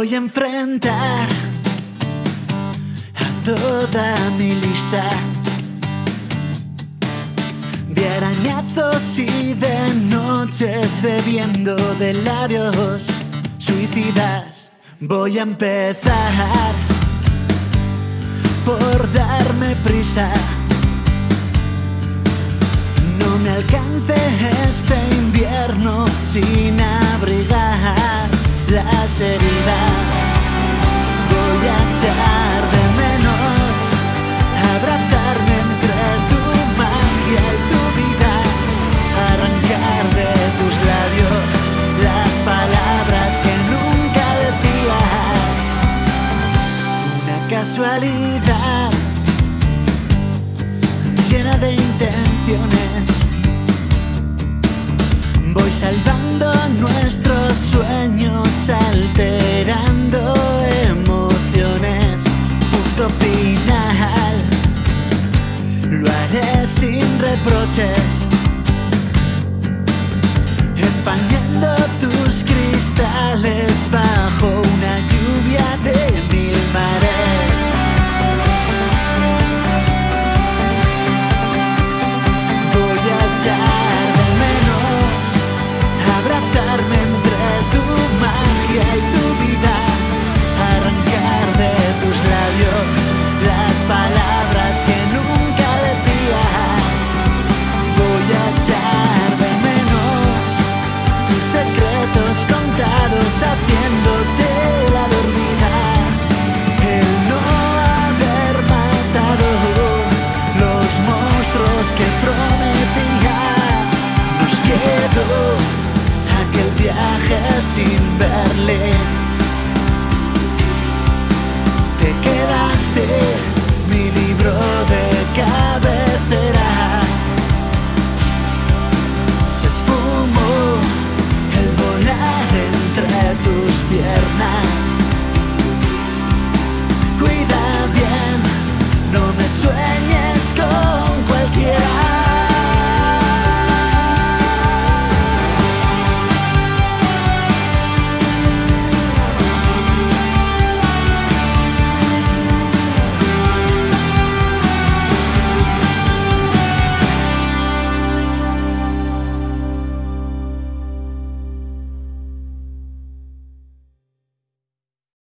Voy a enfrentar a toda mi lista de arañazos y de noches bebiendo de labios suicidas. Voy a empezar por darme prisa. No me alcance este invierno sin abrigar las heridas. Voy a echar de menos abrazarme entre tu magia y tu vida, arrancar de tus labios las palabras que nunca decías. Una casualidad llena de intenciones. Voy salvando nuestros sueños, alterando emociones. Punto final, lo haré sin reproches, empañando tus cristales bajo una lluvia de mil mares. Voy a echar de menos abrazarme entre tu magia y tu vida, arrancar de tus labios las palabras que nunca decías. Voy a echar de menos tus secretos contados, haciéndote la dormida. El no haber matado los monstruos que prometía. Nos quedó aquel viaje sin Berlín. Te quedaste mi libro de cabecera. Se esfumó el volar entre tus piernas.